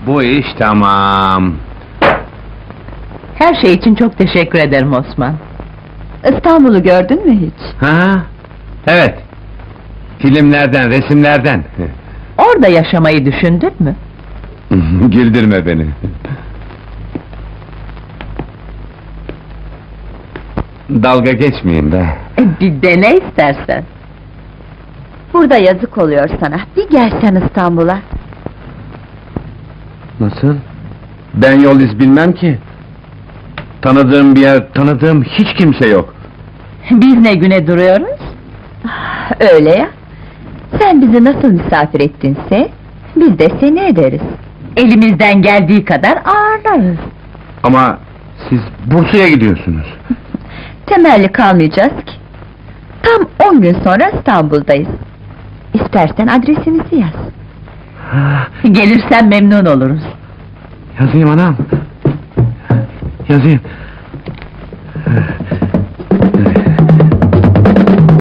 Bu iş tamam. Her şey için çok teşekkür ederim Osman. İstanbul'u gördün mü hiç? Ha? Evet. Filmlerden, resimlerden. Orada yaşamayı düşündün mü? Güldürme beni. Dalga geçmeyin be. Bir dene istersen. Burada yazık oluyor sana. Bir gelsen İstanbul'a. Nasıl? Ben yol iz bilmem ki. Tanıdığım bir yer, tanıdığım hiç kimse yok. Biz ne güne duruyoruz? Öyle ya. Sen bizi nasıl misafir ettinse, biz de seni ederiz. Elimizden geldiği kadar ağırlarız. Ama siz Bursa'ya gidiyorsunuz. Temelli kalmayacağız ki. Tam 10 gün sonra İstanbul'dayız. İstersen adresimizi yaz. Gelirsen memnun oluruz. Yazayım anam. Yazayım.